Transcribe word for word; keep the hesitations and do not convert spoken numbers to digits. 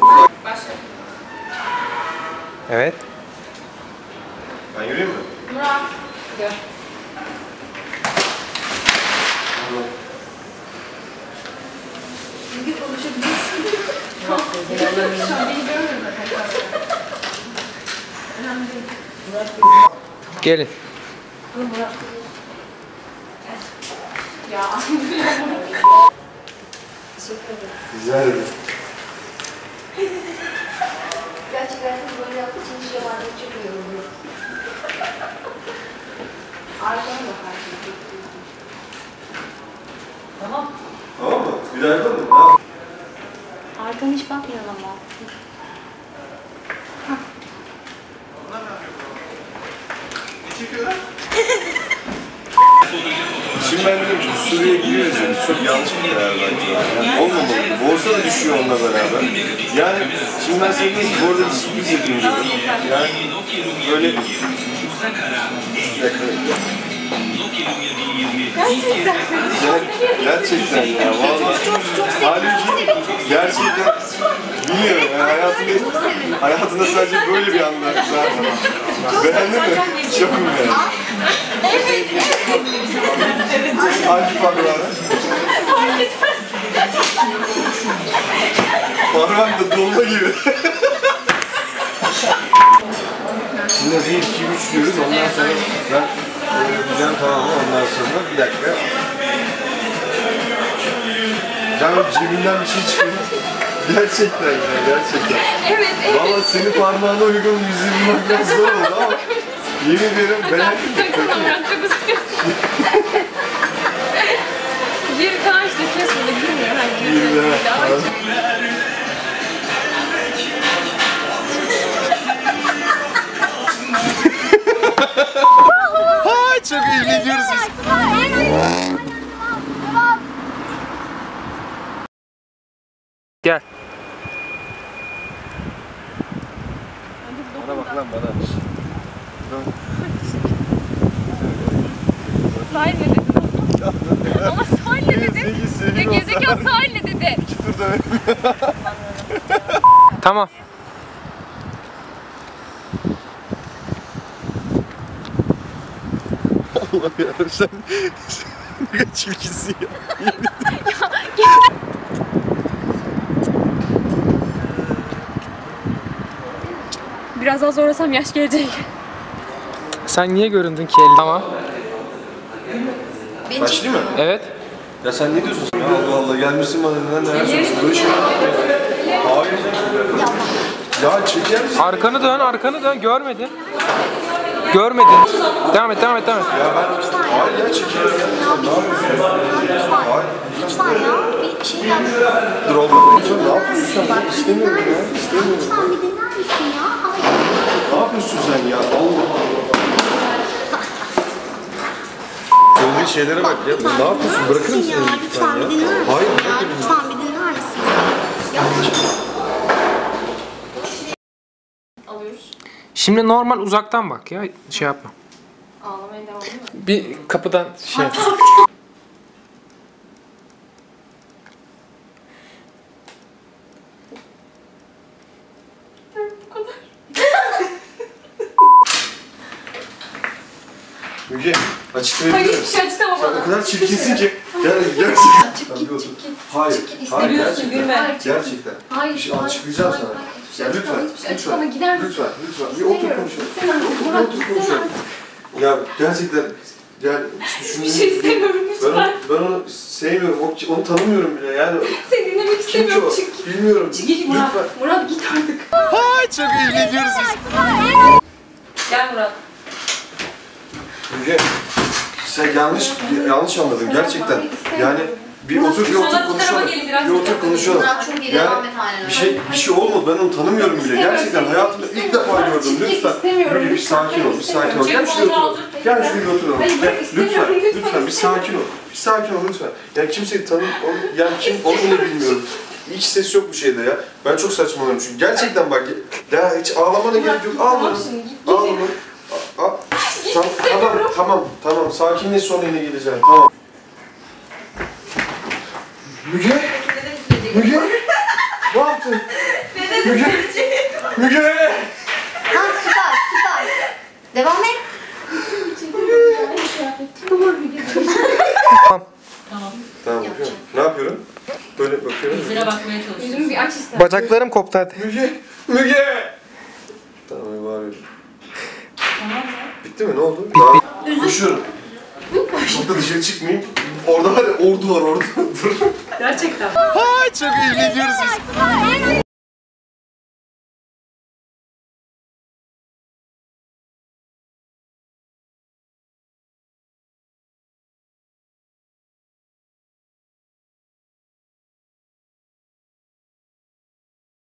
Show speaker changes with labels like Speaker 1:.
Speaker 1: Başla.
Speaker 2: Evet.
Speaker 3: Ben yürüyeyim mi?
Speaker 1: Murat. Gel.
Speaker 4: Bilgi konuşabilirsin.
Speaker 1: Şu an beni görmüyor zaten. Önemli değil.
Speaker 2: Gelin.
Speaker 1: Murat. Ya.
Speaker 4: Teşekkür ederim.
Speaker 3: Rica ederim.
Speaker 4: Gerçekten böyle yaptığı için hiç yabancı çok iyi oluyor. Arkana bakar şimdi.
Speaker 1: Tamam.
Speaker 3: Tamam mı? Bir daha yapalım mı?
Speaker 4: Arkana hiç bakmıyorsun ama.
Speaker 3: Ne çekiyorlar? Şimdi ben dedim ki Suriye'ye giriyoruz ya, çok yanlış bir karar bence. Yani olmamalıydı. Borsa da düşüyor onunla beraber. Yani şimdi ben sana diyeyim ki bu arada bir sürpriz yapayım dedim. Yani böyle...
Speaker 4: Gerçekten.
Speaker 3: Gerçekten ya vallahi. Halbuki gerçekten bilmiyorum yani hayatımda, hayatımda sadece böyle bir anda zaten. Beğendin mi? Şokum yani. Hangi parmağına? Parmağım da dolma gibi. Şimdi bir, iki, üç diyoruz. Ondan sonra ben gideceğim tamam mı? Ondan sonra bir dakika. Yani cebimden bir şey çıkıyor. Gerçekten ya, gerçekten.
Speaker 1: Evet, evet.
Speaker 3: Valla senin parmağına uygun yüzüğü bulmak biraz zor oldu ama yemin ederim beğendim.
Speaker 1: Tamam Murat, çok üzülüyorsun. Geri tamam işte kes bunu, girmiyor.
Speaker 3: Girmiyor. Ha çok eğleniyoruz biz.
Speaker 2: Gel.
Speaker 3: Bana bak lan bana.
Speaker 1: Sahil ne dedin? Ama sahil ne dedi? Ya gezekalı sahil ne dedi?
Speaker 3: İki tur dönelim.
Speaker 2: Tamam.
Speaker 3: Allah ya sen, sen ne kadar çirkinsin ya.
Speaker 1: Biraz daha zorlasam yaş gelecek.
Speaker 2: Sen niye göründün ki el? Tamam.
Speaker 3: Başlayayım mı?
Speaker 2: Evet.
Speaker 3: Ya sen ne diyorsun? Ya Allah Allah gelmişsin bana neden neler söylüyorsun? Böyle şey Hayır. Ya çeker misin?
Speaker 2: Arkanı dön, arkanı dön. Görmedin. Görmedin. Devam et, devam et, devam et.
Speaker 3: Ya ben... Hayır ya çekerim ya. Ne yapıyorsun? Hayır.
Speaker 4: Lütfen ya. Bir şey yap.
Speaker 3: Dur olma. Ne yapıyorsun sen? İstemiyorum ya. İstemiyorum.
Speaker 4: Lütfen bir dinler misin ya? Hayır.
Speaker 3: Ne yapıyorsun sen ya? Allah Allah. Söylediğin şeylere bak ya. Ne yapıyorsun? Bırakır mısın
Speaker 4: ya?
Speaker 3: lütfen
Speaker 4: Lütfen bir
Speaker 3: ya?
Speaker 4: dinler misin
Speaker 3: Hayır.
Speaker 4: ya? Lütfen bir dinler misin?
Speaker 1: Alıyoruz.
Speaker 2: Şimdi normal uzaktan bak ya. Şey yapma.
Speaker 1: Ağlamaya devam değil mi?
Speaker 2: Bir kapıdan şey yap.
Speaker 3: Müge,
Speaker 1: Hayır
Speaker 3: açıklayabilirim.
Speaker 1: hiçbir şey açıklama
Speaker 3: Sen
Speaker 1: bana.
Speaker 3: o kadar çirkinsin ki. Yani gerçekten.
Speaker 4: Çık
Speaker 3: Tabii
Speaker 4: git,
Speaker 3: otur.
Speaker 4: çık git.
Speaker 3: Hayır.
Speaker 4: Çık git,
Speaker 3: Hayır,
Speaker 1: istemiyorsun,
Speaker 3: gerçekten.
Speaker 1: gülme.
Speaker 4: Hayır, çık git.
Speaker 3: Gerçekten.
Speaker 4: Hayır,
Speaker 3: Bir şey
Speaker 4: hayır,
Speaker 3: açıklayacağım
Speaker 4: hayır,
Speaker 3: sana.
Speaker 4: hayır, hiçbir şey
Speaker 3: Ya
Speaker 4: açıklama,
Speaker 3: lütfen,
Speaker 4: hiçbir şey
Speaker 3: lütfen,
Speaker 4: açıklama. Gider misin?
Speaker 3: lütfen, lütfen. Bir otur
Speaker 4: İstemiyorum.
Speaker 3: konuşalım.
Speaker 4: İstemiyorum.
Speaker 3: Bir
Speaker 4: Murat,
Speaker 3: otur konuşalım.
Speaker 4: istemiyorum.
Speaker 3: Ya gerçekten, yani hiç
Speaker 1: Bir şey istemiyorum
Speaker 3: Ben onu,
Speaker 1: lütfen.
Speaker 3: ben onu sevmiyorum, o- onu tanımıyorum bile yani.
Speaker 1: Seni dinlemek
Speaker 3: Kim ki
Speaker 1: istemiyorum.
Speaker 3: o?
Speaker 1: Çık git.
Speaker 3: Bilmiyorum.
Speaker 1: Çık git Murat.
Speaker 3: Lütfen.
Speaker 1: Murat git artık.
Speaker 3: Ay çok eğleniyoruz biz.
Speaker 1: Gel Murat.
Speaker 3: Müge, sen yanlış yanlış anladın gerçekten. Yani bir otur bir otur
Speaker 1: Sonra bu tarafa
Speaker 3: konuşalım.
Speaker 1: gelin, biraz
Speaker 3: Bir otur
Speaker 1: tarafa
Speaker 3: konuşalım.
Speaker 4: Murat çok geri devam et haline.
Speaker 3: Bir şey bir şey olmadı. Ben onu tanımıyorum bile. Gerçekten hayatımda ilk defa gördüm. Lütfen. Müge bir sakin ol. Bir sakin ol. Gel şuraya oturalım. Gel şuraya oturalım.
Speaker 1: Hayır,
Speaker 3: Gel,
Speaker 1: istemiyorum,
Speaker 3: lütfen.
Speaker 1: lütfen.
Speaker 3: Lütfen bir sakin ol. Bir sakin ol lütfen. Yani kimseyi tanım yani kim onu bile bilmiyorum. Hiç ses yok bu şeyde ya. Ben çok saçmalıyorum çünkü. Gerçekten bak ya hiç ağlamana gerek yok. Ağlama. Ağlama. Aa, tamam, tamam, tamam, tamam. Sakinleş sonra yine geleceğim. Tamam. Müge? Müge? Ne yaptın?
Speaker 1: Neden
Speaker 3: Müge! Müge!
Speaker 4: Ha süper süper. Devam et.
Speaker 3: Tamam bakıyorum. Ne yapıyorum? Böyle bakıyorum.
Speaker 5: Yüzüne bakmaya çalışıyorum.
Speaker 1: Yüzümü bir aç ister.
Speaker 2: Bacaklarım koptu hadi.
Speaker 3: Müge! Müge! Tamam hadi bağırıyorum.
Speaker 5: Tamam mı?
Speaker 3: Bitti mi? Ne oldu? Bitti. Koşuyorum. Çok da dışarı çıkmayayım. Orada var ya ordu var orada. Dur.
Speaker 5: Gerçekten.
Speaker 3: Çok eğleniyoruz biz.